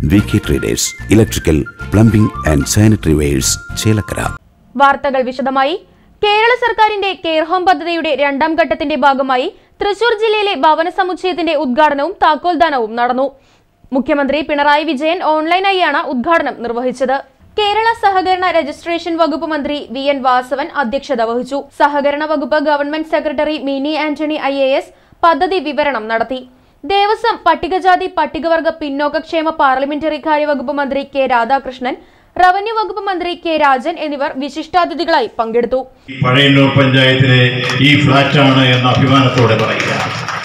VK Traders, Electrical, Plumbing and Sanitary Wares, Chelakara. വാർത്തകൾ വിശദമായി. കേരള സർക്കാരിന്റെ കെയർ ഹോം പദ്ധതിയുടെ രണ്ടാം ഘട്ടത്തിന്റെ ഭാഗമായി തൃശൂർ ജില്ലയിലെ ഭവന സമുച്ചയത്തിന്റെ ഉദ്ഘാടനവും താക്കോൽദാനവും നടന്നു. മുഖ്യമന്ത്രി പിണറായി വിജയൻ ഓൺലൈനായാണ് ഉദ്ഘാടനം നിർവഹിച്ചത്. കേരള സഹകരണ രജിസ്ട്രേഷൻ വകുപ്പ് മന്ത്രി VN വാസവൻ അധ്യക്ഷത വഹിച്ചു. സഹകരണ വകുപ്പ് government secretary Mini Antony IAS പദ്ധതി വിവരണം നടത്തി. ദേവസ്വം, പട്ടികജാതി പട്ടികവർഗ പിന്നോക്കക്ഷേമ പാർലമെന്ററി കാര്യ വകുപ്പ് മന്ത്രി K രാധാകൃഷ്ണൻ, റവന്യൂ വകുപ്പ് മന്ത്രി K രാജൻ എന്നിവർ വിശിഷ്ടാതിഥികളായി പങ്കെടുത്തു. പഴയന്നൂർ പഞ്ചായത്തിലെ ഈ ഫ്ലാറ്റാണ് എന്ന അഭിമാനത്തോടെ പറയുക.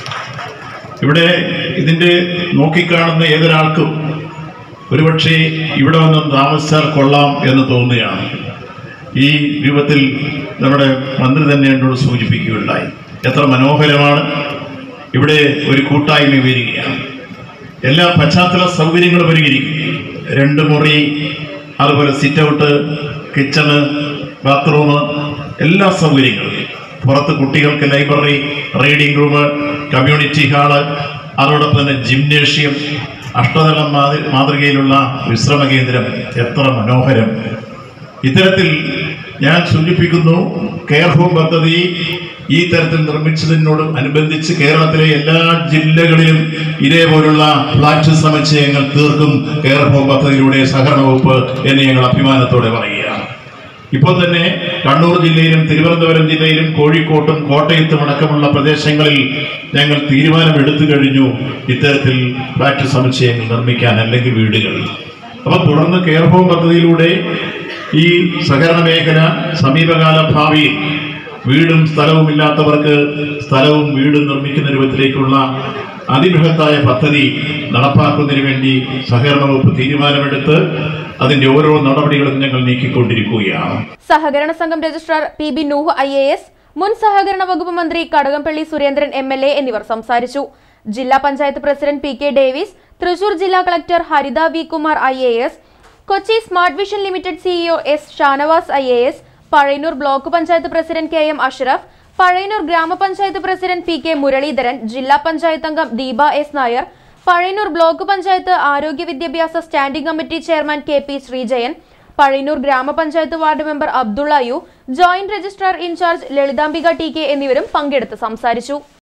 ഇവിടെ ഇതിന്റെ നോക്കിക്കാണുന്ന ഏതൊരാൾക്കും ഒരുപക്ഷെ ഇവിടെ വന്ന് താമസിച്ചാൽ കൊള്ളാം എന്ന് തോന്നുകയാണ്. ഈ രൂപത്തിൽ നമ്മുടെ മന്ത്രി തന്നെ എന്നോട് സൂചിപ്പിക്കുകയുണ്ടായി. എത്ര മനോഹരമാണ്. ഇവിടെ ഒരു കൂട്ടായ്മ വരികയാണ്. എല്ലാ പശ്ചാത്തല സൗകര്യങ്ങളും ഒരുങ്ങിയിരിക്കും. 2 മുറി, അതുപോലെ സിറ്റ് ഔട്ട്, കിച്ചണ്, ബാത്റൂം, എല്ലാ സൗകര്യങ്ങളും. പുറത്ത് കുട്ടികൾക്ക് library, reading room, community hall, അതോടൊപ്പം തന്നെ ജിംനേഷ്യം, അഷ്ടതലം മാതൃകയിലുള്ള വിശ്രമ കേന്ദ്രം. എത്ര മനോഹരം! ഇത്തരത്തിൽ ഞാൻ സൂചിപ്പിക്കുന്നു, കെയർ ഹോം പദ്ധതി ഈ തരത്തിൽ നിർമ്മിച്ചതിനോട് അനുബന്ധിച്ച് കേരളത്തിലെ എല്ലാ ജില്ലകളിലും ഇതേപോലുള്ള ഫ്ലാറ്റ് സമുച്ചയങ്ങൾ തീർക്കും കെയർ ഹോം പദ്ധതിയിലൂടെ സഹകരണ വകുപ്പ് എന്ന് ഞങ്ങൾ അഭിമാനത്തോടെ പറയുകയാണ്. ഇപ്പോൾ തന്നെ കണ്ണൂർ ജില്ലയിലും തിരുവനന്തപുരം ജില്ലയിലും കോഴിക്കോട്ടും കോട്ടയത്തും അടക്കമുള്ള പ്രദേശങ്ങളിൽ ഞങ്ങൾ തീരുമാനമെടുത്തു കഴിഞ്ഞു ഇത്തരത്തിൽ ഫ്ലാറ്റ് സമുച്ചയങ്ങൾ നിർമ്മിക്കാൻ, അല്ലെങ്കിൽ വീടുകൾ. അപ്പം തുടർന്ന് കെയർ ഹോം പദ്ധതിയിലൂടെ ഈ സഹകരണ മേഖല സമീപകാല ഭാവിയിൽ വീടും സ്ഥലവും ഇല്ലാത്തവർക്ക് സ്ഥലവും വീടും നിർമ്മിക്കുന്ന രൂപത്തിലേക്കുള്ള അതിബൃഹത്തായ പദ്ധതി നടപ്പാക്കുന്നതിന് വേണ്ടി സഹകരണ വകുപ്പ് തീരുമാനമെടുത്ത് അതിന്റെ ഓരോ നടപടികളും ഞങ്ങൾ നീക്കിക്കൊണ്ടിരിക്കുകയാണ്. സഹകരണ സംഘം രജിസ്ട്രാർ PB നൂഹ് IAS, മുൻ സഹകരണ വകുപ്പ് മന്ത്രി കടകംപള്ളി സുരേന്ദ്രൻ MLA എന്നിവർ സംസാരിച്ചു. ജില്ലാ പഞ്ചായത്ത് പ്രസിഡന്റ് PK ഡേവിസ്, തൃശൂർ ജില്ലാ collector Haritha V Kumar IAS, Kochi smart vision limited CEO S Shanavas IAS, Pazhayannur block panchayat president KM Ashraf, Pazhayannur ഗ്രാമപഞ്ചായത്ത് പ്രസിഡന്റ് PK മുരളീധരൻ, ജില്ലാ പഞ്ചായത്ത് അംഗം ദീപ S നായർ, പഴയന്നൂർ ബ്ലോക്ക് പഞ്ചായത്ത് ആരോഗ്യ വിദ്യാഭ്യാസ standing committee chairman KP Sreejayan, Pazhayannur ഗ്രാമപഞ്ചായത്ത് ward member Abdulla U, joint registrar in charge Lalithambika TK എന്നിവരും പങ്കെടുത്ത് സംസാരിച്ചു.